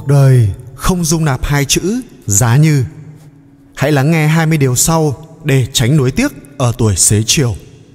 đời không dung nạp hai chữ giá như. Hãy lắng nghe 20 điều sau để tránh nuối tiếc ở tuổi xế chiều.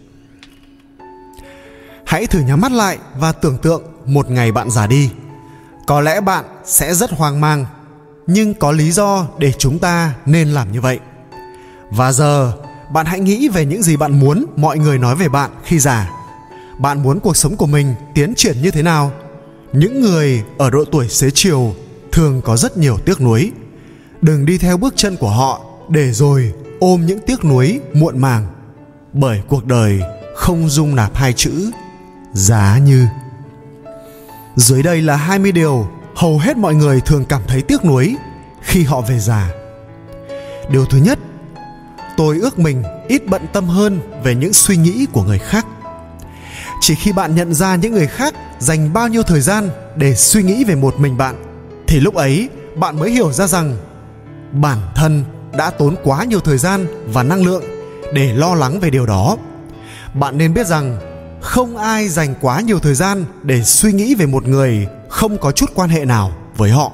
Hãy thử nhắm mắt lại và tưởng tượng một ngày bạn già đi. Có lẽ bạn sẽ rất hoang mang, nhưng có lý do để chúng ta nên làm như vậy. Và giờ, bạn hãy nghĩ về những gì bạn muốn mọi người nói về bạn khi già. Bạn muốn cuộc sống của mình tiến triển như thế nào? Những người ở độ tuổi xế chiều thường có rất nhiều tiếc nuối. Đừng đi theo bước chân của họ để rồi ôm những tiếc nuối muộn màng, bởi cuộc đời không dung nạp hai chữ giá như. Dưới đây là 20 điều hầu hết mọi người thường cảm thấy tiếc nuối khi họ về già. Điều thứ nhất, tôi ước mình ít bận tâm hơn về những suy nghĩ của người khác. Chỉ khi bạn nhận ra những người khác dành bao nhiêu thời gian để suy nghĩ về một mình bạn, thì lúc ấy bạn mới hiểu ra rằng bản thân đã tốn quá nhiều thời gian và năng lượng để lo lắng về điều đó. Bạn nên biết rằng không ai dành quá nhiều thời gian để suy nghĩ về một người không có chút quan hệ nào với họ.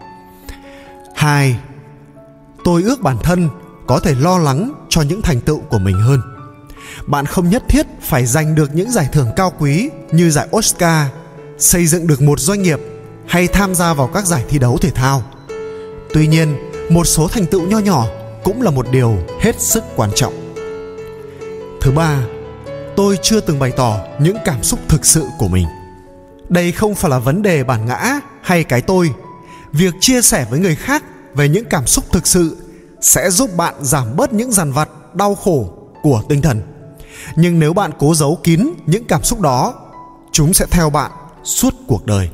2. Tôi ước bản thân có thể lo lắng cho những thành tựu của mình hơn. Bạn không nhất thiết phải giành được những giải thưởng cao quý như giải Oscar, xây dựng được một doanh nghiệp hay tham gia vào các giải thi đấu thể thao. Tuy nhiên, một số thành tựu nho nhỏ cũng là một điều hết sức quan trọng. Thứ ba, tôi chưa từng bày tỏ những cảm xúc thực sự của mình. Đây không phải là vấn đề bản ngã hay cái tôi. Việc chia sẻ với người khác về những cảm xúc thực sự sẽ giúp bạn giảm bớt những dằn vặt, đau khổ của tinh thần. Nhưng nếu bạn cố giấu kín những cảm xúc đó, chúng sẽ theo bạn suốt cuộc đời.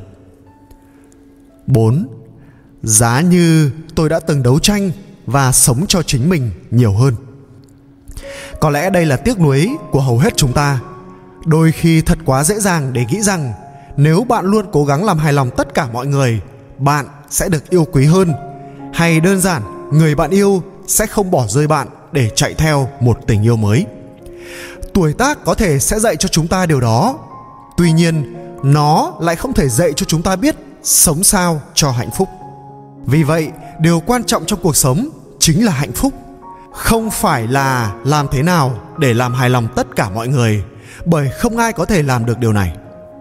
4. Giá như tôi đã từng đấu tranh và sống cho chính mình nhiều hơn. Có lẽ đây là tiếc nuối của hầu hết chúng ta. Đôi khi thật quá dễ dàng để nghĩ rằng nếu bạn luôn cố gắng làm hài lòng tất cả mọi người, bạn sẽ được yêu quý hơn. Hay đơn giản, người bạn yêu sẽ không bỏ rơi bạn để chạy theo một tình yêu mới. Tuổi tác có thể sẽ dạy cho chúng ta điều đó. Tuy nhiên, nó lại không thể dạy cho chúng ta biết sống sao cho hạnh phúc. Vì vậy, điều quan trọng trong cuộc sống chính là hạnh phúc, không phải là làm thế nào để làm hài lòng tất cả mọi người, bởi không ai có thể làm được điều này.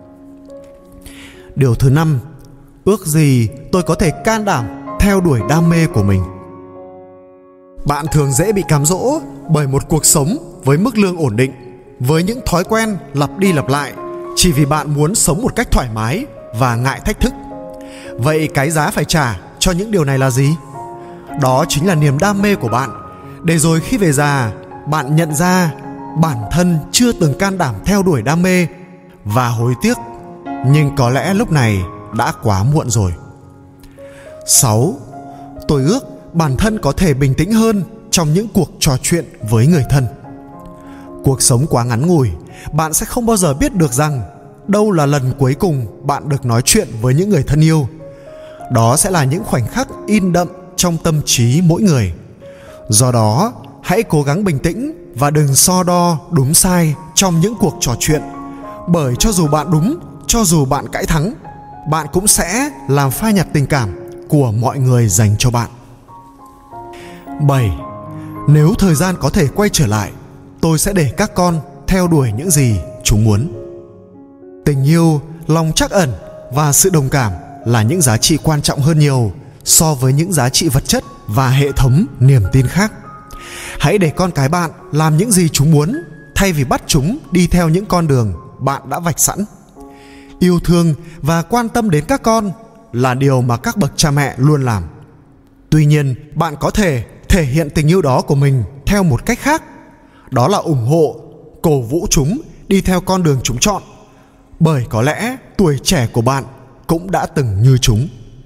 Điều thứ 5, ước gì tôi có thể can đảm theo đuổi đam mê của mình. Bạn thường dễ bị cám dỗ bởi một cuộc sống với mức lương ổn định, với những thói quen lặp đi lặp lại, chỉ vì bạn muốn sống một cách thoải mái và ngại thách thức. Vậy cái giá phải trả cho những điều này là gì? Đó chính là niềm đam mê của bạn, để rồi khi về già, bạn nhận ra bản thân chưa từng can đảm theo đuổi đam mê và hối tiếc. Nhưng có lẽ lúc này đã quá muộn rồi. 6. Tôi ước bản thân có thể bình tĩnh hơn trong những cuộc trò chuyện với người thân. Cuộc sống quá ngắn ngủi, bạn sẽ không bao giờ biết được rằng đâu là lần cuối cùng bạn được nói chuyện với những người thân yêu. Đó sẽ là những khoảnh khắc in đậm trong tâm trí mỗi người. Do đó, hãy cố gắng bình tĩnh và đừng so đo đúng sai trong những cuộc trò chuyện. Bởi cho dù bạn đúng, cho dù bạn cãi thắng, bạn cũng sẽ làm phai nhạt tình cảm của mọi người dành cho bạn. 7. Nếu thời gian có thể quay trở lại, tôi sẽ để các con theo đuổi những gì chúng muốn. Tình yêu, lòng trắc ẩn và sự đồng cảm là những giá trị quan trọng hơn nhiều so với những giá trị vật chất và hệ thống niềm tin khác. Hãy để con cái bạn làm những gì chúng muốn, thay vì bắt chúng đi theo những con đường bạn đã vạch sẵn. Yêu thương và quan tâm đến các con là điều mà các bậc cha mẹ luôn làm. Tuy nhiên, bạn có thể thể hiện tình yêu đó của mình theo một cách khác. Đó là ủng hộ, cổ vũ chúng đi theo con đường chúng chọn. Bởi có lẽ tuổi trẻ của bạn cũng đã từng như chúng.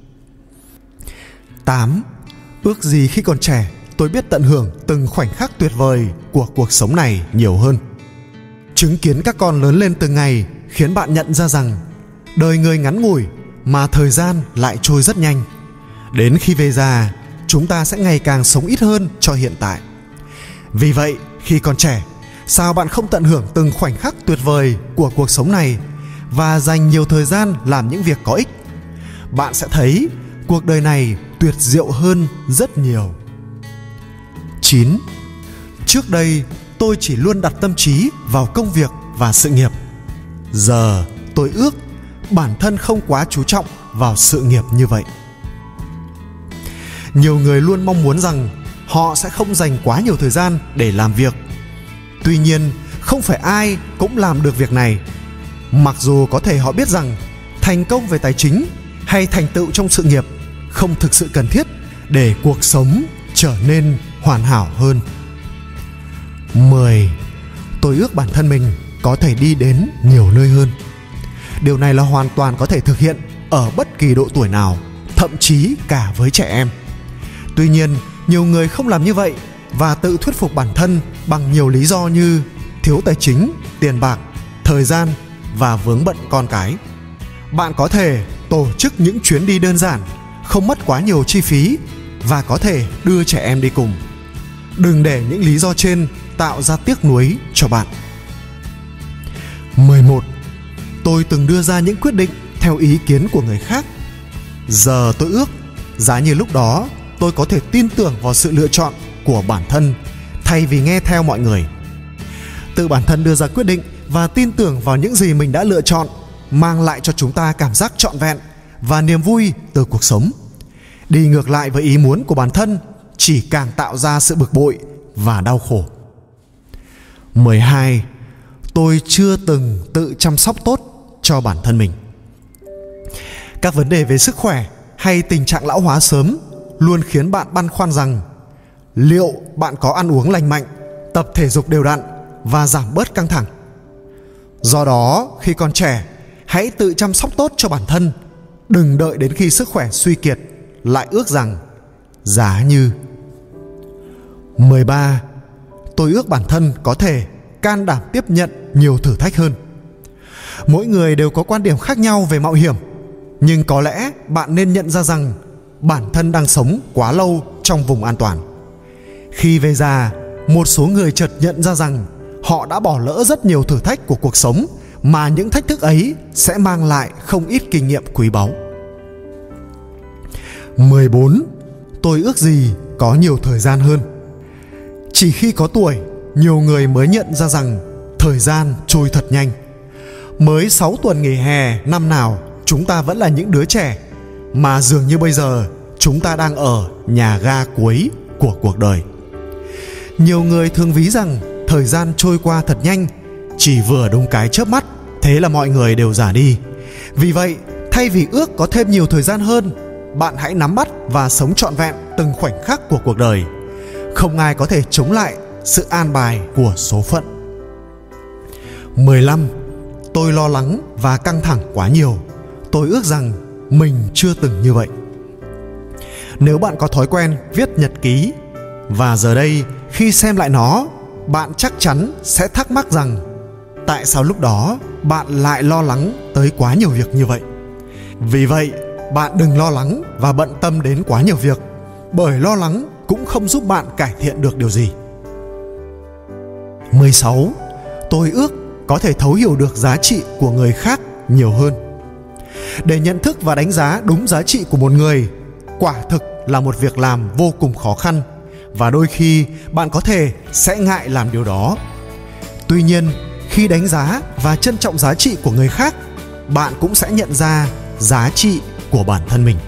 8. Ước gì khi còn trẻ tôi biết tận hưởng từng khoảnh khắc tuyệt vời của cuộc sống này nhiều hơn. Chứng kiến các con lớn lên từng ngày khiến bạn nhận ra rằng đời người ngắn ngủi mà thời gian lại trôi rất nhanh. Đến khi về già, chúng ta sẽ ngày càng sống ít hơn cho hiện tại. Vì vậy, khi còn trẻ, sao bạn không tận hưởng từng khoảnh khắc tuyệt vời của cuộc sống này và dành nhiều thời gian làm những việc có ích? Bạn sẽ thấy cuộc đời này tuyệt diệu hơn rất nhiều. 9. Trước đây tôi chỉ luôn đặt tâm trí vào công việc và sự nghiệp. Giờ tôi ước bản thân không quá chú trọng vào sự nghiệp như vậy. Nhiều người luôn mong muốn rằng họ sẽ không dành quá nhiều thời gian để làm việc. Tuy nhiên, không phải ai cũng làm được việc này. Mặc dù có thể họ biết rằng thành công về tài chính hay thành tựu trong sự nghiệp không thực sự cần thiết để cuộc sống trở nên hoàn hảo hơn. 10. Tôi ước bản thân mình có thể đi đến nhiều nơi hơn. Điều này là hoàn toàn có thể thực hiện ở bất kỳ độ tuổi nào, thậm chí cả với trẻ em. Tuy nhiên, nhiều người không làm như vậy và tự thuyết phục bản thân bằng nhiều lý do như thiếu tài chính, tiền bạc, thời gian và vướng bận con cái. Bạn có thể tổ chức những chuyến đi đơn giản, không mất quá nhiều chi phí và có thể đưa trẻ em đi cùng. Đừng để những lý do trên tạo ra tiếc nuối cho bạn. 11. Tôi từng đưa ra những quyết định theo ý kiến của người khác. Giờ tôi ước giá như lúc đó tôi có thể tin tưởng vào sự lựa chọn của bản thân thay vì nghe theo mọi người. Tự bản thân đưa ra quyết định và tin tưởng vào những gì mình đã lựa chọn mang lại cho chúng ta cảm giác trọn vẹn và niềm vui từ cuộc sống. Đi ngược lại với ý muốn của bản thân chỉ càng tạo ra sự bực bội và đau khổ. 12. Tôi chưa từng tự chăm sóc tốt cho bản thân mình. Các vấn đề về sức khỏe hay tình trạng lão hóa sớm luôn khiến bạn băn khoăn rằng liệu bạn có ăn uống lành mạnh, tập thể dục đều đặn và giảm bớt căng thẳng. Do đó, khi còn trẻ, hãy tự chăm sóc tốt cho bản thân. Đừng đợi đến khi sức khỏe suy kiệt lại ước rằng giá như. 13. Tôi ước bản thân có thể can đảm tiếp nhận nhiều thử thách hơn. Mỗi người đều có quan điểm khác nhau về mạo hiểm, nhưng có lẽ bạn nên nhận ra rằng bản thân đang sống quá lâu trong vùng an toàn. Khi về già, một số người chợt nhận ra rằng họ đã bỏ lỡ rất nhiều thử thách của cuộc sống, mà những thách thức ấy sẽ mang lại không ít kinh nghiệm quý báu. 14. Tôi ước gì có nhiều thời gian hơn. Chỉ khi có tuổi, nhiều người mới nhận ra rằng thời gian trôi thật nhanh. Mới 6 tuần nghỉ hè năm nào, chúng ta vẫn là những đứa trẻ, mà dường như bây giờ chúng ta đang ở nhà ga cuối của cuộc đời. Nhiều người thường ví rằng thời gian trôi qua thật nhanh, chỉ vừa đúng cái chớp mắt, thế là mọi người đều già đi. Vì vậy, thay vì ước có thêm nhiều thời gian hơn, bạn hãy nắm bắt và sống trọn vẹn từng khoảnh khắc của cuộc đời. Không ai có thể chống lại sự an bài của số phận. 15. Tôi lo lắng và căng thẳng quá nhiều. Tôi ước rằng mình chưa từng như vậy. Nếu bạn có thói quen viết nhật ký, và giờ đây khi xem lại nó, bạn chắc chắn sẽ thắc mắc rằng tại sao lúc đó bạn lại lo lắng tới quá nhiều việc như vậy. Vì vậy, bạn đừng lo lắng và bận tâm đến quá nhiều việc, bởi lo lắng cũng không giúp bạn cải thiện được điều gì. 16. Tôi ước có thể thấu hiểu được giá trị của người khác nhiều hơn. Để nhận thức và đánh giá đúng giá trị của một người, quả thực là một việc làm vô cùng khó khăn, và đôi khi bạn có thể sẽ ngại làm điều đó. Tuy nhiên, khi đánh giá và trân trọng giá trị của người khác, bạn cũng sẽ nhận ra giá trị của bản thân mình.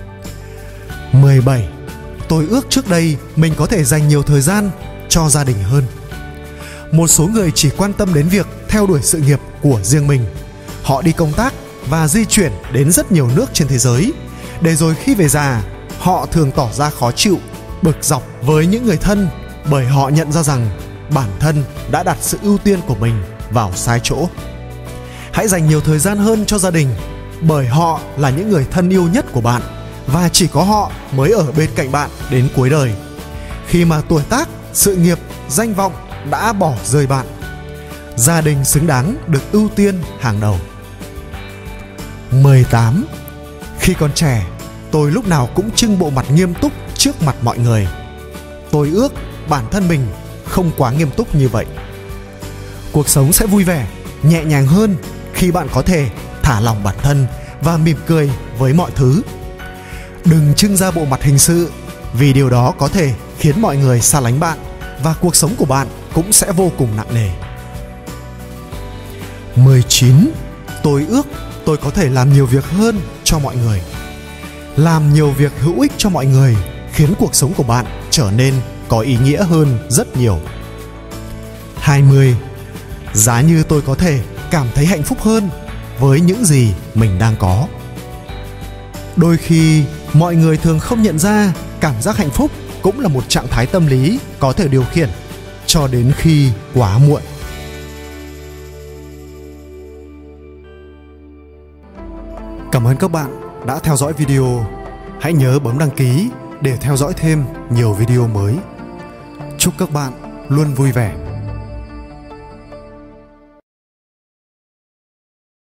17. Tôi ước trước đây mình có thể dành nhiều thời gian cho gia đình hơn. Một số người chỉ quan tâm đến việc theo đuổi sự nghiệp của riêng mình. Họ đi công tác và di chuyển đến rất nhiều nước trên thế giới, để rồi khi về già, họ thường tỏ ra khó chịu, bực dọc với những người thân, bởi họ nhận ra rằng bản thân đã đặt sự ưu tiên của mình vào sai chỗ. Hãy dành nhiều thời gian hơn cho gia đình, bởi họ là những người thân yêu nhất của bạn, và chỉ có họ mới ở bên cạnh bạn đến cuối đời. Khi mà tuổi tác, sự nghiệp, danh vọng đã bỏ rơi bạn, gia đình xứng đáng được ưu tiên hàng đầu. 18. Khi còn trẻ, tôi lúc nào cũng trưng bộ mặt nghiêm túc trước mặt mọi người. Tôi ước bản thân mình không quá nghiêm túc như vậy. Cuộc sống sẽ vui vẻ, nhẹ nhàng hơn khi bạn có thể thả lỏng bản thân và mỉm cười với mọi thứ. Đừng trưng ra bộ mặt hình sự, vì điều đó có thể khiến mọi người xa lánh bạn và cuộc sống của bạn cũng sẽ vô cùng nặng nề. 19. Tôi ước tôi có thể làm nhiều việc hơn cho mọi người. Làm nhiều việc hữu ích cho mọi người khiến cuộc sống của bạn trở nên có ý nghĩa hơn rất nhiều. 20. Giá như tôi có thể cảm thấy hạnh phúc hơn với những gì mình đang có. Đôi khi, mọi người thường không nhận ra cảm giác hạnh phúc cũng là một trạng thái tâm lý có thể điều khiển cho đến khi quá muộn. Cảm ơn các bạn đã theo dõi video. Hãy nhớ bấm đăng ký để theo dõi thêm nhiều video mới. Chúc các bạn luôn vui vẻ.